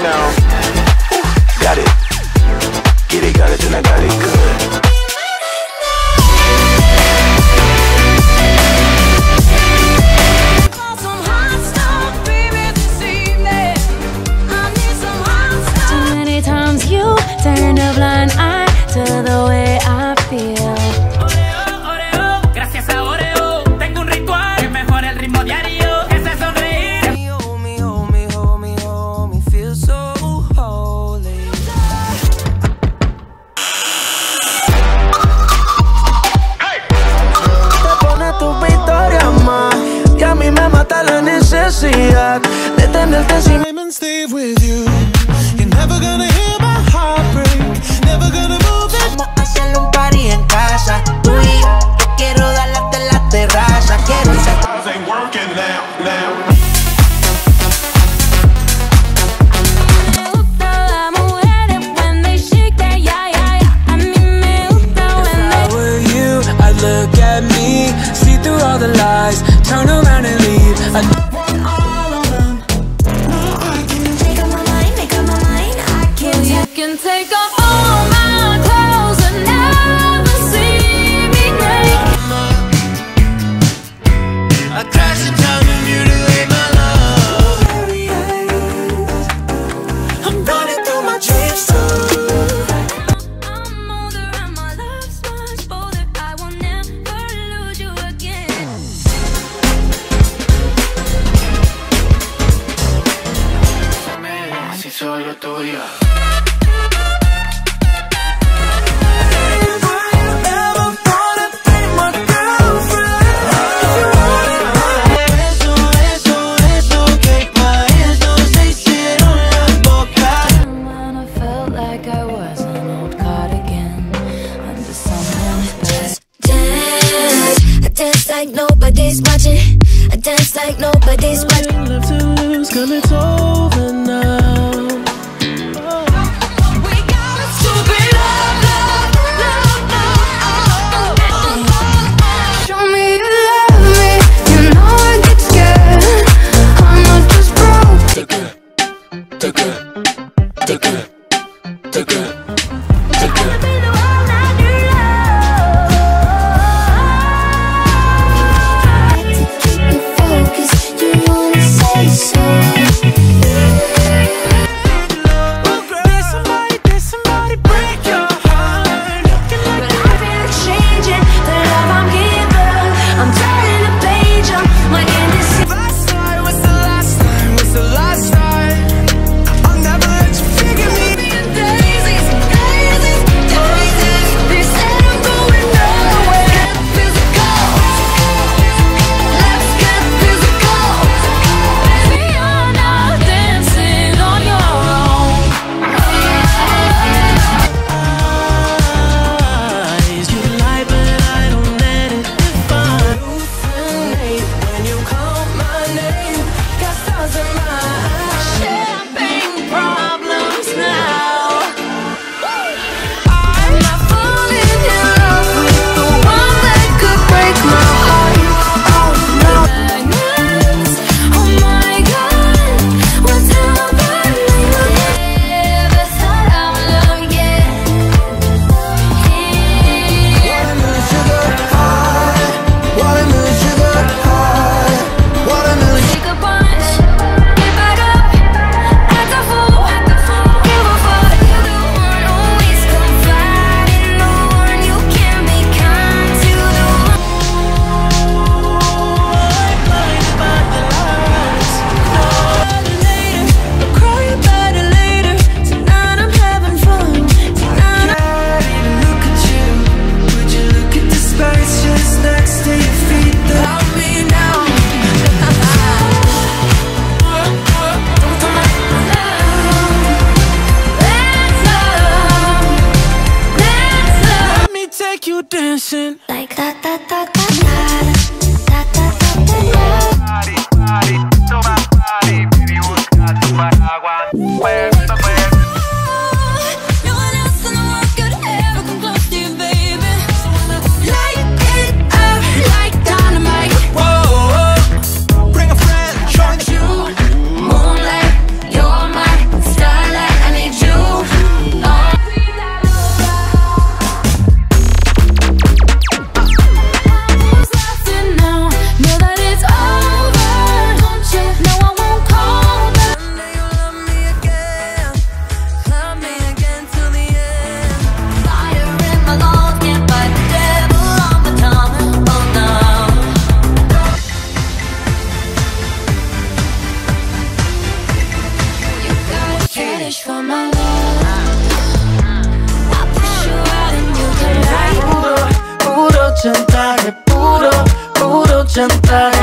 now. Got it. Get it, got it, then I got it good. Too many times you turned a blind eye to the way I feel. Gracias a Oreo, tengo un ritual que mejora el ritmo diario. Ese sonreír. Me feel so holy. Te pone tu victoria más y a mí me mata la necesidad de tenerte sin stay with you. You're never gonna hear my heart break. Never gonna move it. Vamos a hacerle un party en casa, tú y yo. Yo quiero darte en la terraza. Quiero irse. Ain't working now. Look at me, see through all the lies, turn around and leave. All of them. No, I can't Make up my mind, I can't. You can take off all my clothes and never see me naked. I crashed in time and you to hate my love. I'm running through my dreams too. I'm older and my love's much bolder. I will never lose you again. Así solo tuya. When I felt like I was an old cardigan under someone's bed. Dance, I dance like nobody's watching. I dance like nobody's watching. Left to lose, girl, it's over now. We got a stupid love. Show me you love me. You know I get scared. I'm not just broke. Did somebody break your heart? But I feel changing the love I'm giving. I'm turning a page. I'm like in this. Last night was the last time, was the last time. I'll never let you figure me. Daisies. They said I'm going nowhere. Physical. Let's get physical. Baby, you're not dancing on your own. Eyes, you lie, but I don't let it define. Hallucinate when you call my name. Got stars in my eyes. Champagne problems now. I'm not falling in love with the one that could break my heart. Oh no. Magnets, oh my God, what's happening? Never thought I would love again. Watermelon sugar high, watermelon sugar high, watermelon. Take a punch, get back up, act a fool, give a fuck. You're the one always confiding, the one you can be kind to, the one. Blinded by the lights. I'll cry about it later. Tonight I'm having fun. Tonight I can't even look at you. Would you look at the space just next to your feet? Love me now. Let me take you dancing. Like da da da da da da da da da. No one else in the world could ever come close to you, baby. Light it up like dynamite. Whoa, bring a friend, join you. Moonlight, you're my star. chantaje.